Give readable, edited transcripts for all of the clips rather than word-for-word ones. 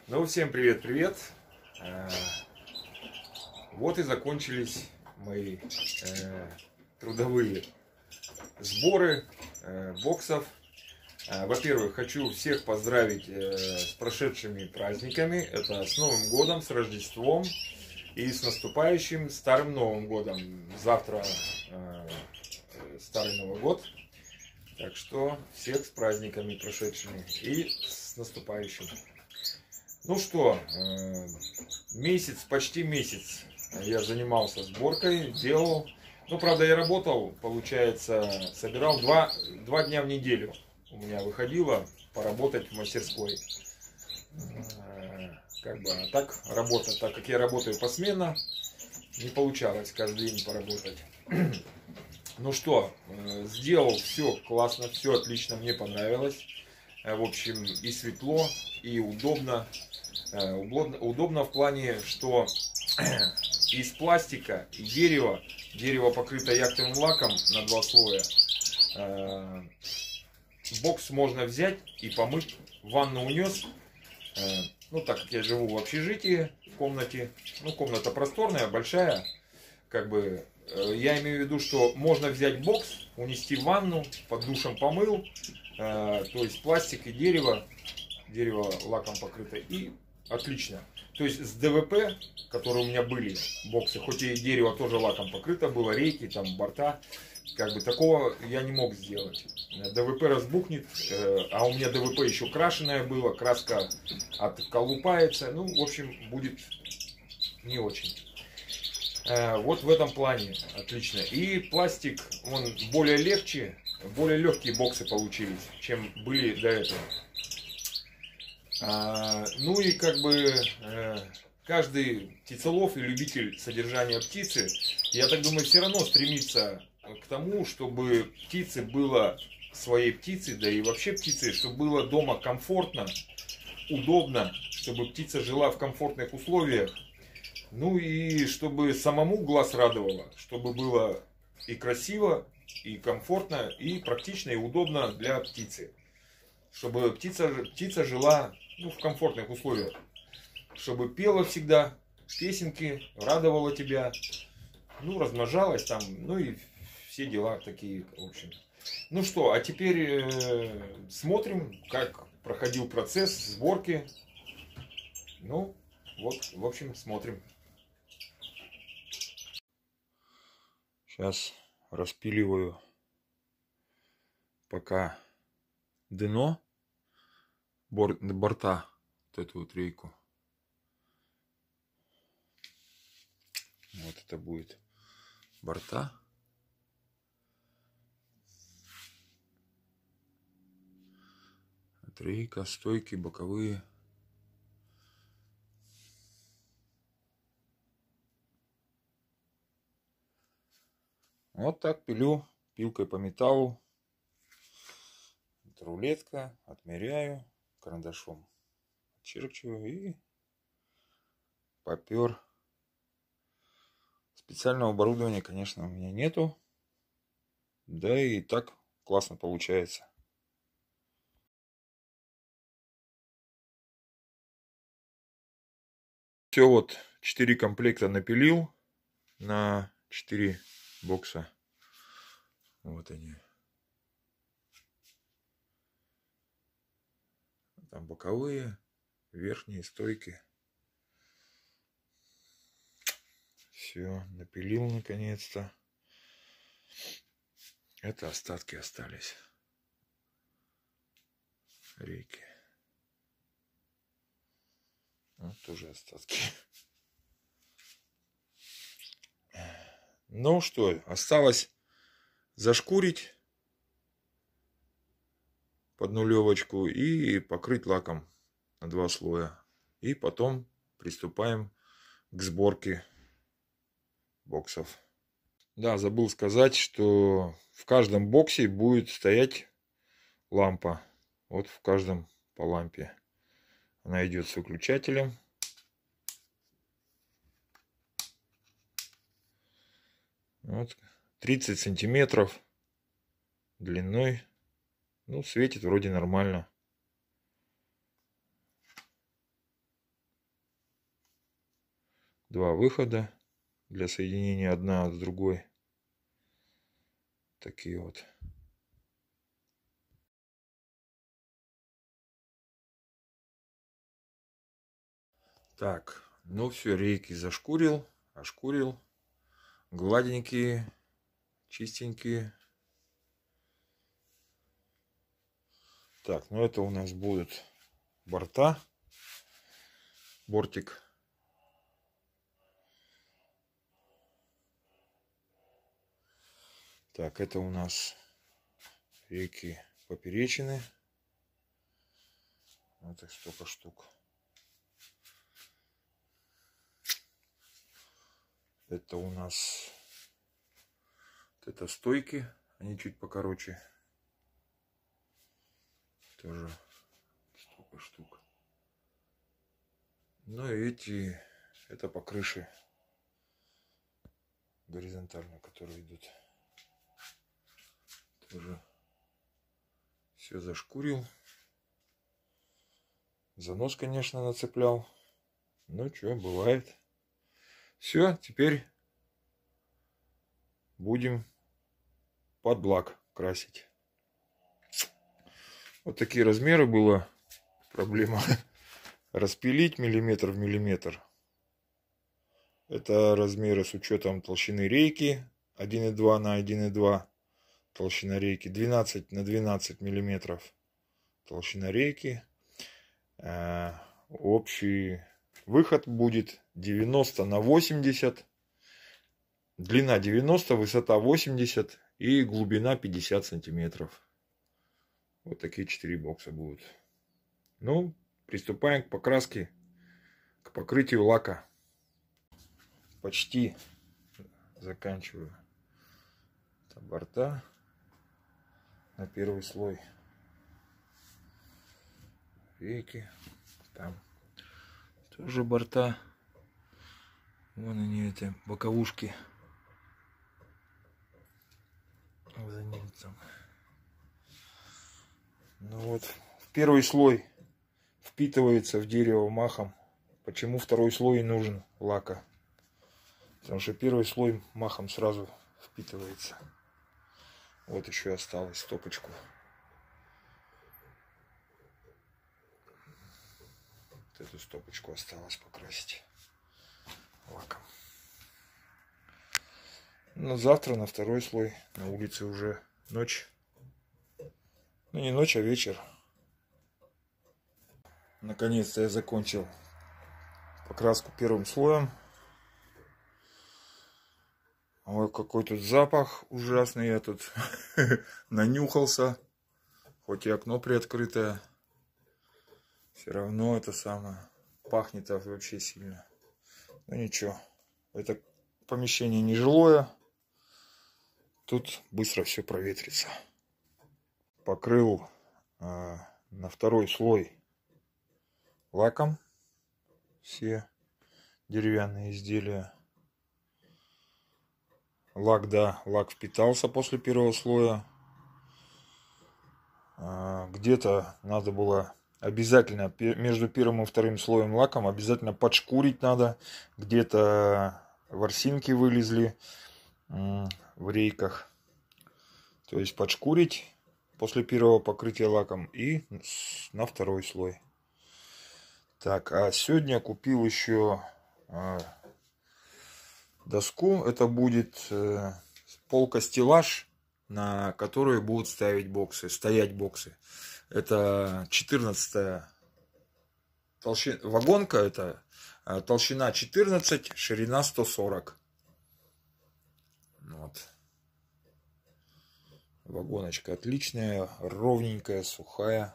Ну, всем привет-привет. Вот и закончились мои трудовые сборы боксов. Во-первых, хочу всех поздравить с прошедшими праздниками. Это с Новым годом, с Рождеством и с наступающим Старым Новым годом. Завтра Старый Новый год. Так что всех с праздниками прошедшими и с наступающим. Ну что, почти месяц я занимался сборкой, делал. Ну, правда, я работал, получается, собирал два дня в неделю. У меня выходило поработать в мастерской. А так работа, так как я работаю посменно, не получалось каждый день поработать. Ну что, сделал все классно, все отлично, мне понравилось. В общем, и светло, и удобно. Удобно в плане, что из пластика и дерево покрыто яхтовым лаком на 2 слоя. Бокс можно взять и помыть, в ванну унес. Ну, так как я живу в общежитии, в комнате, ну, комната просторная, большая, я имею в виду, что можно взять бокс, унести в ванну, под душем помыл, то есть пластик и дерево лаком покрыто, и отлично. То есть с ДВП, которые у меня были боксы, хоть и дерево тоже лаком покрыто было, рейки, там борта, такого я не мог сделать. ДВП разбухнет, а у меня ДВП еще крашеное было, краска отколупается, ну, в общем, будет не очень. Вот в этом плане отлично. И пластик, он более легче, более легкие боксы получились, чем были до этого. Ну и каждый птицелов и любитель содержания птицы, я так думаю, все равно стремится к тому, чтобы птице было, своей птице, да и вообще птице, чтобы было дома комфортно, удобно, чтобы птица жила в комфортных условиях. Ну и чтобы самому глаз радовало, чтобы было и красиво, и комфортно, и практично, и удобно для птицы. Чтобы птица жила, ну, в комфортных условиях. Чтобы пела всегда песенки, радовала тебя, ну, размножалась там, ну и все дела такие, в общем. Ну что, а теперь смотрим, как проходил процесс сборки. Ну, вот, в общем, смотрим. Сейчас распиливаю пока дно борта, вот эту вот рейку. Вот это будет борта. Вот рейка, стойки, боковые. Вот так пилю пилкой по металлу. Это рулетка, отмеряю карандашом, отчеркиваю и попер. Специального оборудования, конечно, у меня нету. Да и так классно получается. Все, вот 4 комплекта напилил на 4 бокса. Вот они. Там боковые, верхние стойки. Все, напилил наконец-то. Это остатки остались. Рейки. Вот тоже остатки. Ну что, осталось зашкурить под нулевочку и покрыть лаком на 2 слоя. И потом приступаем к сборке боксов. Да, забыл сказать, что в каждом боксе будет стоять лампа. Вот в каждом по лампе. Она идет с выключателем. Вот 30 сантиметров длиной. Ну, светит вроде нормально. два выхода для соединения одна с другой. Такие вот. Так, ну все, рейки зашкурил, ошкурил. Гладенькие, чистенькие. Так, ну это у нас будут борта. Бортик. Так, это у нас рейки поперечины. Вот их столько штук. Это у нас это стойки, они чуть покороче. Тоже столько штук. Ну и эти, это по крыше горизонтально, которые идут. Тоже все зашкурил. Занос, конечно, нацеплял. Ну что, бывает. Все, теперь будем под блак красить. Вот такие размеры было. Проблема распилить миллиметр в миллиметр. Это размеры с учетом толщины рейки 1,2 на 1,2. Толщина рейки 12 на 12 миллиметров. Толщина рейки. Общий выход будет 90 на 80. Длина 90, высота 80 и глубина 50 сантиметров. Вот такие 4 бокса будут. Ну, приступаем к покраске, к покрытию лака. Почти заканчиваю борта на первый слой. Рейки. Там тоже борта. Вон они, это боковушки. За ним там. Ну вот, первый слой впитывается в дерево махом. Почему второй слой нужен лака? Потому что первый слой махом сразу впитывается. Вот еще осталось стопочку. Вот эту стопочку осталось покрасить лаком. Но завтра на второй слой. На улице уже ночь. Ну не ночь, а вечер. Наконец-то я закончил покраску первым слоем. Ой, какой тут запах ужасный. Я тут нанюхался. Хоть и окно приоткрытое. Все равно это самое. Пахнет вообще сильно. Ну ничего. Это помещение нежилое. Тут быстро все проветрится. Покрыл на второй слой лаком все деревянные изделия. Лак, да, лак впитался после первого слоя. Где-то надо было обязательно между первым и вторым слоем лаком обязательно подшкурить надо. Где-то ворсинки вылезли в рейках. То есть подшкурить после первого покрытия лаком и на второй слой. Так, а сегодня купил еще доску. Это будет полка-стеллаж, на которую будут стоять боксы. Это 14-я вагонка, это толщина 14, ширина 140. Вот. Вагоночка отличная, ровненькая, сухая.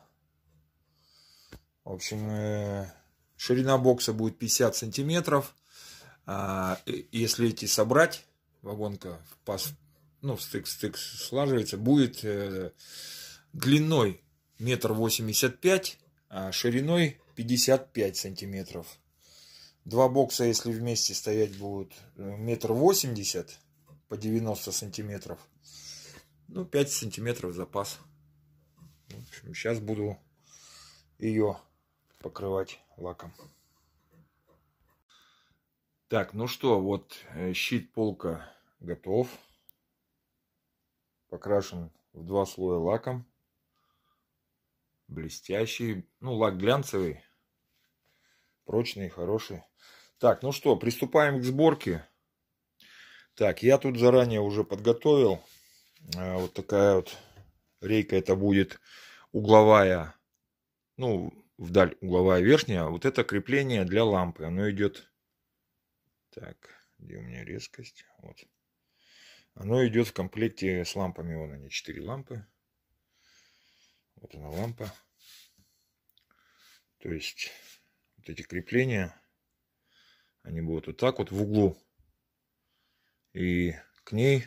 В общем, ширина бокса будет 50 сантиметров. Если эти собрать, вагонка в стык слаживается, будет длиной 1,85 м, а шириной 55 сантиметров. Два бокса, если вместе стоять, будут 1,80 м по 90 сантиметров. Ну, 5 сантиметров запас. В общем, сейчас буду ее покрывать лаком. Так, ну что, вот щит полка готов. Покрашен в 2 слоя лаком. Блестящий. Ну, лак глянцевый. Прочный, хороший. Так, ну что, приступаем к сборке. Так, я тут заранее уже подготовил. Вот такая вот рейка. Это будет угловая. Ну, вдаль угловая верхняя. Вот это крепление для лампы. Оно идет... Так, где у меня резкость? Вот. Оно идет в комплекте с лампами. Вон они, 4 лампы. Вот она лампа. То есть вот эти крепления, они будут вот так вот в углу. И к ней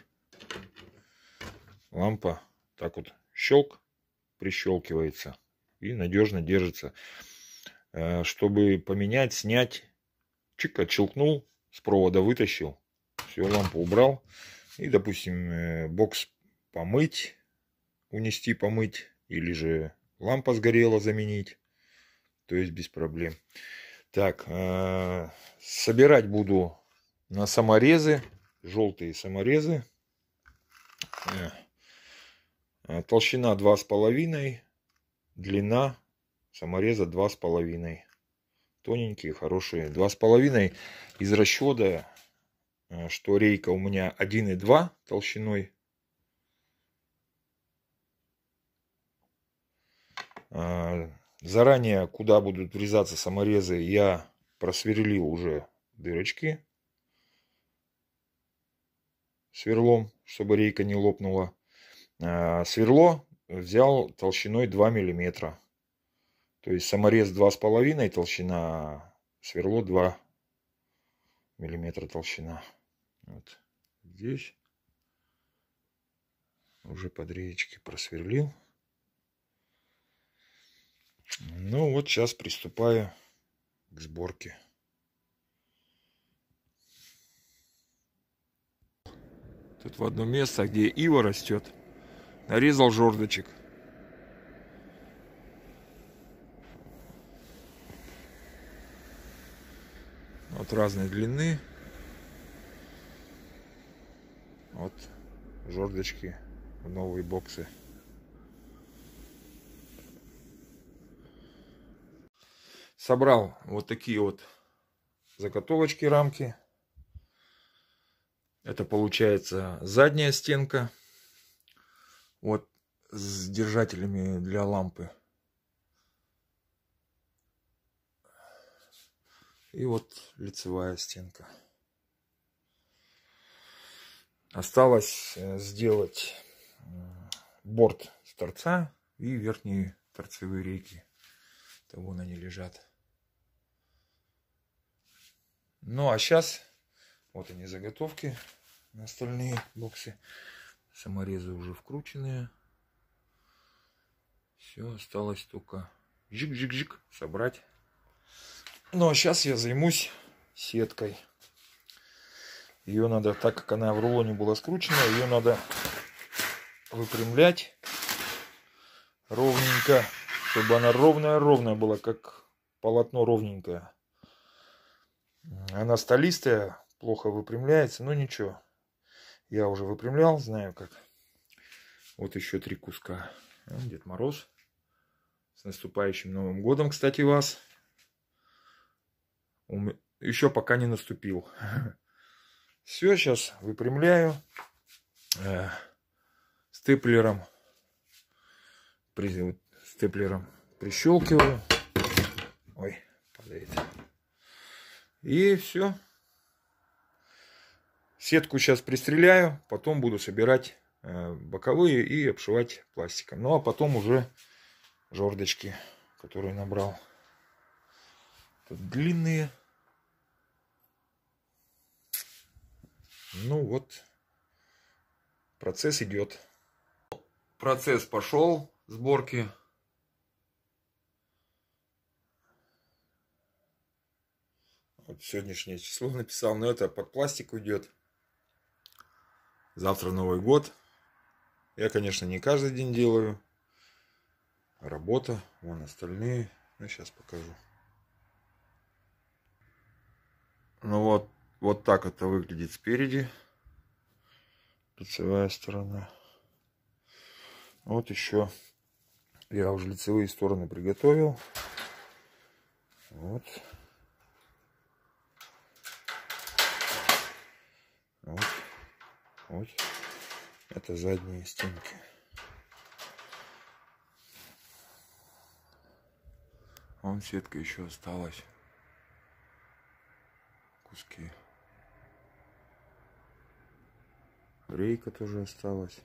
лампа так вот щелк, прищелкивается и надежно держится. Чтобы поменять, снять, чик, отщелкнул, с провода вытащил, все, лампу убрал. И, допустим, бокс помыть, унести, помыть, или же лампа сгорела, заменить. То есть без проблем. Так, собирать буду на саморезы, желтые саморезы. Толщина 2,5, длина самореза 2,5. Тоненькие, хорошие. 2,5 из расчета, что рейка у меня 1,2 толщиной. Заранее, куда будут врезаться саморезы, я просверлил уже дырочки сверлом, чтобы рейка не лопнула. Сверло взял толщиной 2 миллиметра. То есть саморез 2,5 толщина, сверло 2 миллиметра толщина. Вот здесь уже под реечки просверлил. Ну вот сейчас приступаю к сборке. Тут в одно место, где ива растет, нарезал жердочек. Вот разной длины. Вот жердочки в новые боксы. Собрал вот такие вот заготовочки, рамки. Это получается задняя стенка. Вот с держателями для лампы. И вот лицевая стенка. Осталось сделать борт с торца и верхние торцевые рейки. Там вон они лежат. Ну а сейчас вот они заготовки на остальные боксы. Саморезы уже вкрученные. Все, осталось только жик-жик-жик собрать. Ну а сейчас я займусь сеткой. Ее надо, так как она в рулоне была скручена, ее надо выпрямлять ровненько, чтобы она ровная-ровная была, как полотно ровненькое. Она столистая, плохо выпрямляется, но ничего. Я уже выпрямлял, знаю как. Вот еще 3 куска. Дед Мороз. С наступающим Новым годом, кстати, вас. Еще пока не наступил. Все, сейчас выпрямляю. Степлером прищелкиваю. Ой, падает. И все. Сетку сейчас пристреляю, потом буду собирать боковые и обшивать пластиком. Ну а потом уже жердочки, которые набрал. Тут длинные. Ну вот, процесс идет. Процесс пошел сборки. Вот сегодняшнее число написал, но это под пластик уйдет. Завтра Новый год. Я, конечно, не каждый день делаю. Работа, вон остальные. Я сейчас покажу. Ну вот, Вот так это выглядит спереди. Лицевая сторона. Вот еще я уже лицевые стороны приготовил. Вот. Вот. Вот. Это задние стенки. Вон сетка еще осталась. Куски. Рейка тоже осталась.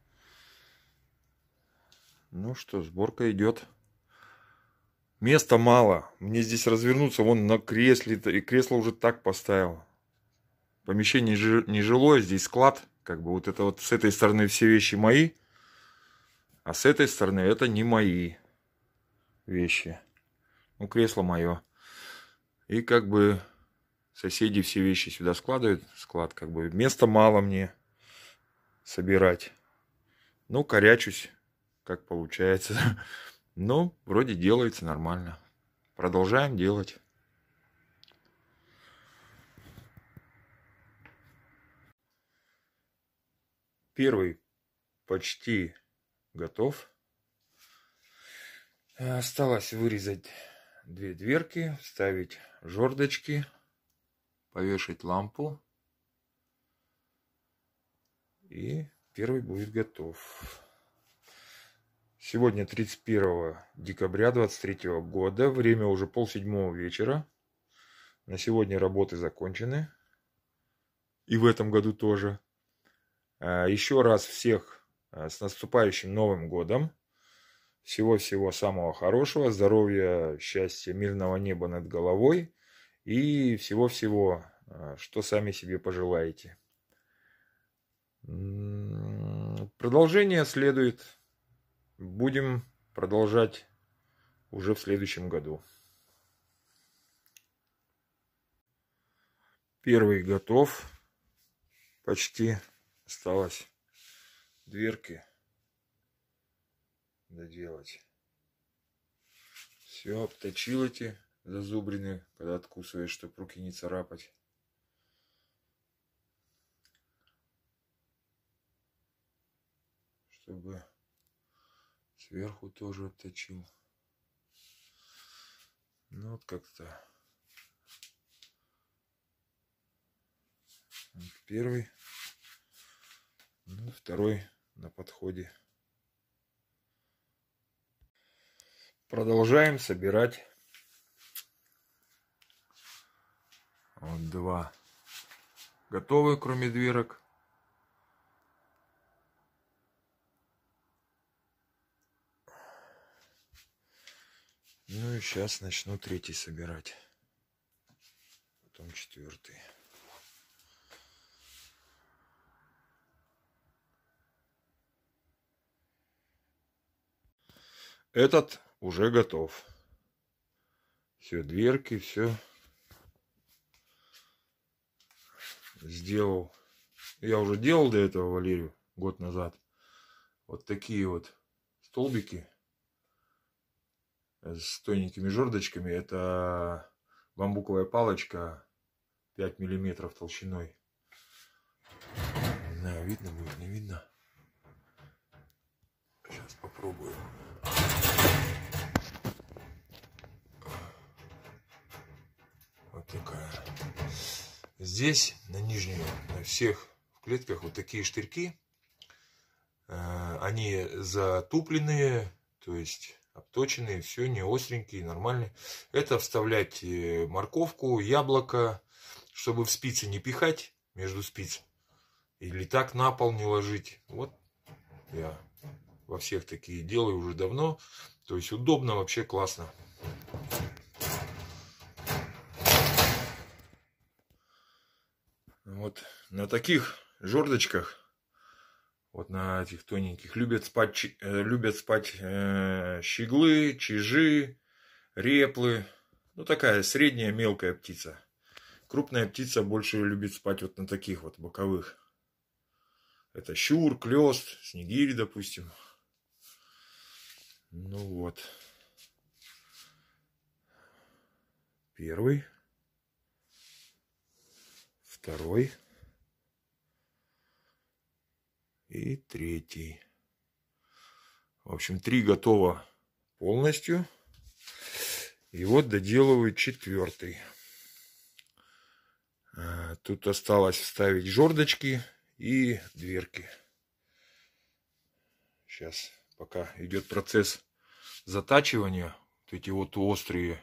Ну что, сборка идет. Места мало. Мне здесь развернуться вон на кресле. И кресло уже так поставил. Помещение нежилое, здесь склад. Как бы вот это вот с этой стороны все вещи мои. А с этой стороны это не мои вещи. Ну, кресло мое. И как бы соседи все вещи сюда складывают. Склад как бы. Места мало мне собирать. Ну, корячусь, как получается. Но вроде делается нормально. Продолжаем делать. Первый почти готов. Осталось вырезать две дверки, вставить жердочки, повешать лампу. И первый будет готов. Сегодня 31 декабря 2023 года. Время уже 6:30 вечера. На сегодня работы закончены. И в этом году тоже. Еще раз всех с наступающим Новым годом. Всего-всего самого хорошего. Здоровья, счастья, мирного неба над головой. И всего-всего, что сами себе пожелаете. Продолжение следует. Будем продолжать уже в следующем году. Первый готов. Почти. Осталось дверки доделать. Все, обточил эти зазубрины, когда откусываешь, чтобы руки не царапать. Чтобы сверху тоже обточил. Ну вот как-то. Вот первый. Ну, второй на подходе. Продолжаем собирать. Вот два готовы, кроме дверок. Ну и сейчас начну третий собирать. Потом четвертый. Этот уже готов. Все, дверки, все сделал. Я уже делал до этого Валерию год назад. Вот такие вот столбики с тоненькими жердочками. Это бамбуковая палочка 5 миллиметров толщиной. Не знаю, видно будет, не видно. Сейчас попробую. Вот такая. Здесь на нижней, на всех в клетках вот такие штырьки. Они затупленные, то есть обточенные, все не остренькие, нормальные. Это вставлять морковку, яблоко, чтобы в спицы не пихать между спиц. Или так на пол не ложить. Вот я во всех такие делаю уже давно. То есть удобно, вообще классно. Вот на таких жердочках, вот на этих тоненьких, любят спать щеглы, чижи, реплы. Ну, такая средняя мелкая птица. Крупная птица больше любит спать вот на таких вот боковых. Это щур, клёст, снегирь, допустим. Ну вот. Первый. второй и третий. В общем, 3 готово полностью. И вот доделываю 4. Тут осталось вставить жердочки и дверки. Сейчас пока идет процесс затачивания. Вот эти вот острые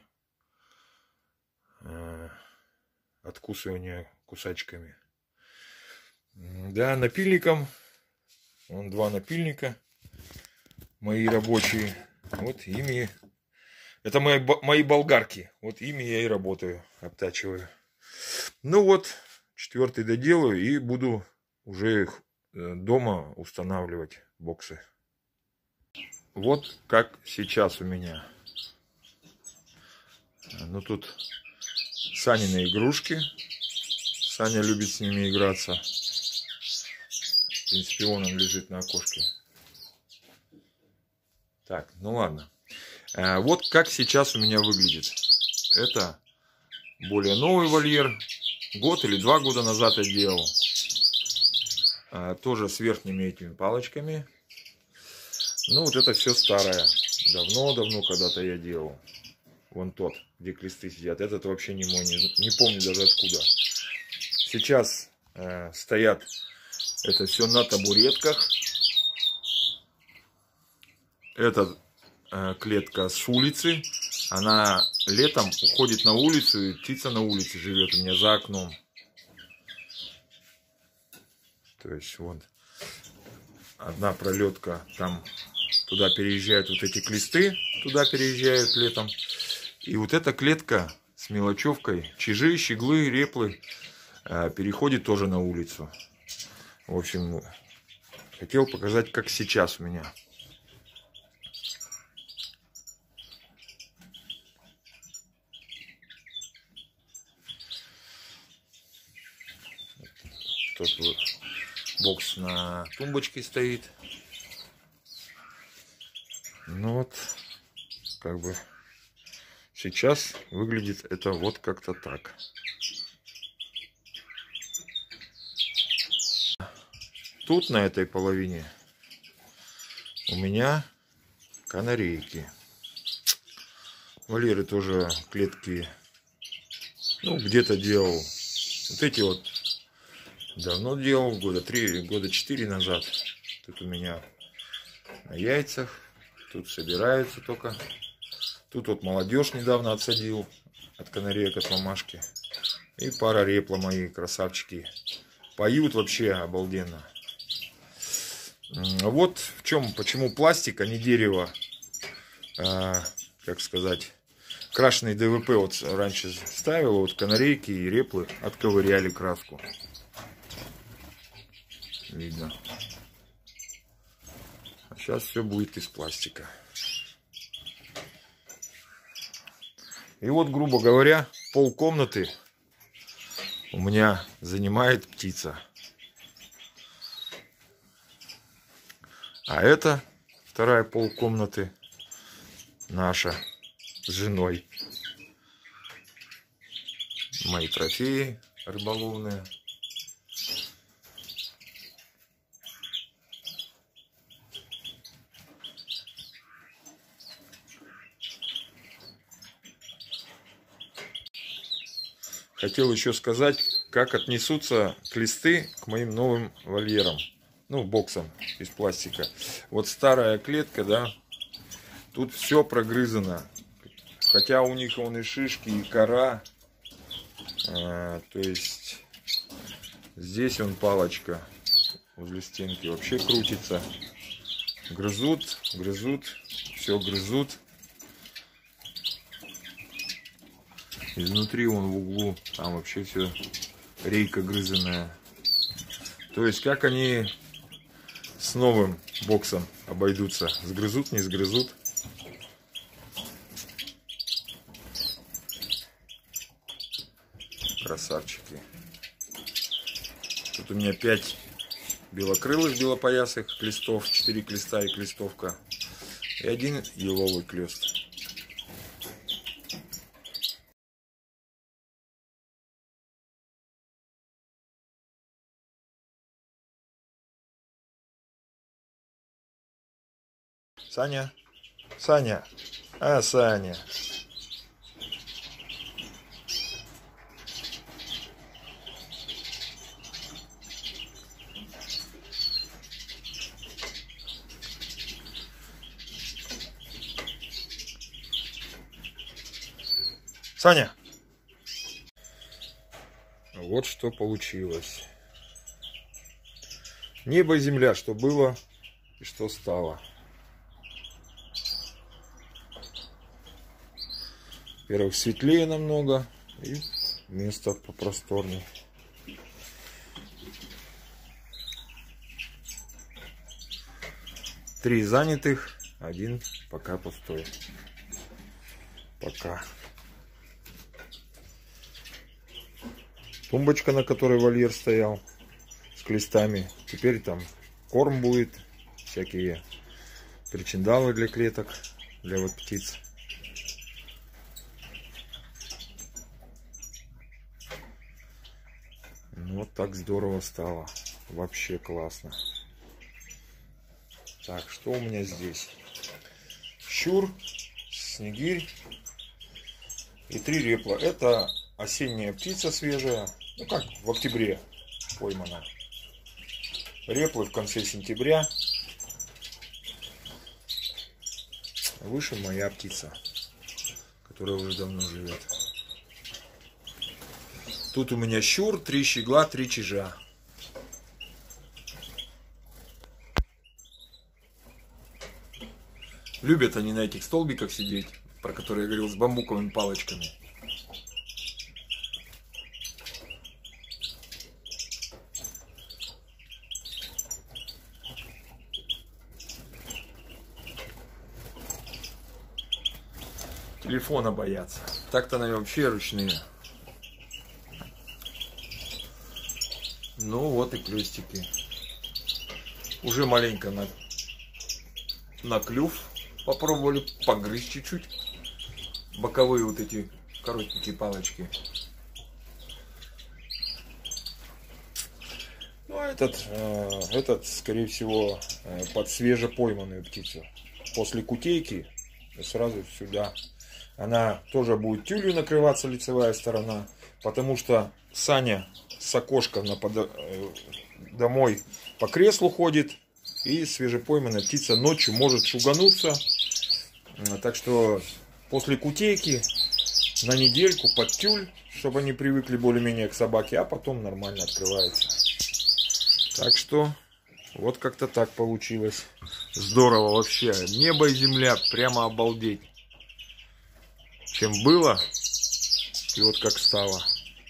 откусывания кусачками. Да, напильником. Вон 2 напильника. Мои рабочие. Вот ими. Это мои болгарки. Вот ими я и работаю. Обтачиваю. Ну вот. 4 доделаю. И буду уже их дома устанавливать. Боксы. Вот как сейчас у меня. Ну тут Санины игрушки. Саня любит с ними играться. В принципе, он лежит на окошке. Так, ну ладно. Вот как сейчас у меня выглядит. Это более новый вольер. Год или 2 года назад я делал. Тоже с верхними этими палочками. Ну вот это все старое. Давно-давно когда-то я делал. Вон тот, где кресты сидят. Этот вообще не мой, не помню даже откуда. Сейчас стоят это все на табуретках. Эта клетка с улицы. Она летом уходит на улицу, и птица на улице живет у меня за окном. То есть вот одна пролетка, там туда переезжают вот эти клесты, туда переезжают летом. И вот эта клетка с мелочевкой, чижи, щеглы, реплы, переходит тоже на улицу. В общем, хотел показать, как сейчас у меня. Тут вот бокс на тумбочке стоит. Ну вот, как бы сейчас выглядит это вот как-то так. Тут на этой половине у меня канарейки. Вольеры тоже клетки, ну, где-то делал. Вот эти вот давно делал, года 3, года 4 назад. Тут у меня на яйцах. Тут собираются только. Тут вот молодежь недавно отсадил от канареек, от мамашки. И пара репла мои, красавчики. Поют вообще обалденно. Вот в чем, почему пластик, а не дерево. Как сказать, крашеный ДВП вот раньше ставил. Вот канарейки и реплы отковыряли краску. Видно. А сейчас все будет из пластика. И вот, грубо говоря, полкомнаты у меня занимает птица. А это вторая полкомнаты наша с женой. Мои трофеи рыболовные. Хотел еще сказать, как отнесутся клесты к моим новым вольерам. Ну, боксам из пластика. Вот старая клетка, да, тут все прогрызано. Хотя у них вон и шишки, и кора. То есть здесь он палочка возле стенки вообще крутится. Грызут, грызут, все грызут. Изнутри вон в углу, там вообще все рейка грызаная. То есть как они с новым боксом обойдутся? Сгрызут, не сгрызут? Красавчики. Тут у меня 5 белокрылых белопоясых клестов, 4 клеста и клестовка. И 1 еловый клест. Саня. Саня. А, Саня. Саня. Вот что получилось. Небо и земля, что было и что стало. Во-первых, светлее намного и место попросторнее. Три занятых, один пока пустой. Пока. Тумбочка, на которой вольер стоял, с клестами. Теперь там корм будет, всякие причиндалы для клеток, для вот птиц. Ну, вот так здорово стало. Вообще классно. Так, что у меня здесь? Щур, снегирь и 3 репла. Это осенняя птица свежая. Ну как в октябре поймана. Реплы в конце сентября. Выше моя птица, которая уже давно живет. Тут у меня щур, 3 щегла, 3 чижа. Любят они на этих столбиках сидеть, про которые я говорил, с бамбуковыми палочками. Телефона боятся. Так-то они вообще ручные. Ну вот и крестики. Уже маленько на клюв попробовали погрызть чуть-чуть. Боковые вот эти коротенькие палочки. Ну а этот, скорее всего, под свежепойманную птицу. После кутейки сразу сюда. Она тоже будет тюлью накрываться, лицевая сторона, потому что Саня с окошка домой по креслу ходит, и свежепойманная птица ночью может шугануться. Так что после кутейки на недельку под тюль, чтобы они привыкли более-менее к собаке, а потом нормально открывается. Так что вот как-то так получилось. Здорово вообще. Небо и земля, прямо обалдеть. Чем было и вот как стало.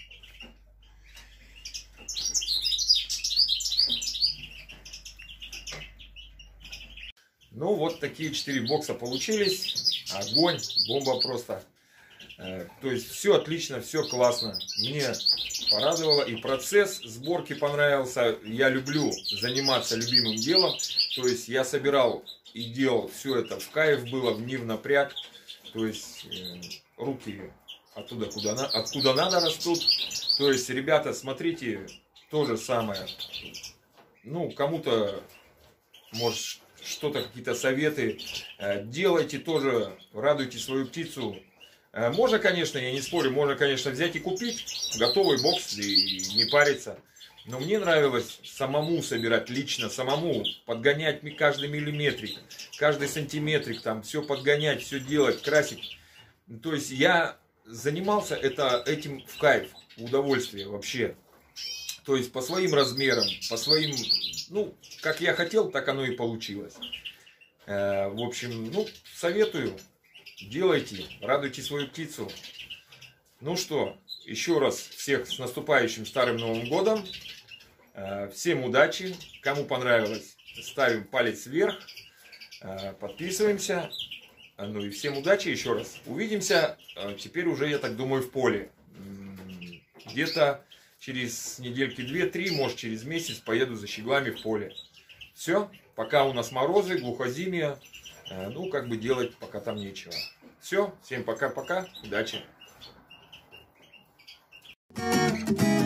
Ну вот такие 4 бокса получились. Огонь, бомба просто. То есть все отлично, все классно. Мне порадовало, и процесс сборки понравился. Я люблю заниматься любимым делом. То есть я собирал и делал все это в кайф, было не в напряг. То есть руки оттуда, откуда надо, растут. То есть, ребята, смотрите, то же самое. Ну, кому-то, может, что-то, какие-то советы. Делайте тоже, радуйте свою птицу. Можно, конечно, я не спорю, можно, конечно, взять и купить готовый бокс и не париться. Но мне нравилось самому собирать, лично самому, подгонять каждый миллиметрик, каждый сантиметрик, там все подгонять, все делать, красить. То есть я занимался этим в кайф, в удовольствие вообще. То есть по своим размерам, по своим, ну, как я хотел, так оно и получилось. В общем, ну, советую, делайте, радуйте свою птицу. Ну что, еще раз всех с наступающим Старым Новым Годом. Всем удачи. Кому понравилось, ставим палец вверх. Подписываемся. Ну и всем удачи еще раз. Увидимся теперь уже, я так думаю, в поле. Где-то через недельки 2-3, может через месяц поеду за щеглами в поле. Все. Пока у нас морозы, глухозимье. Ну, как бы делать пока там нечего. Все. Всем пока-пока. Удачи.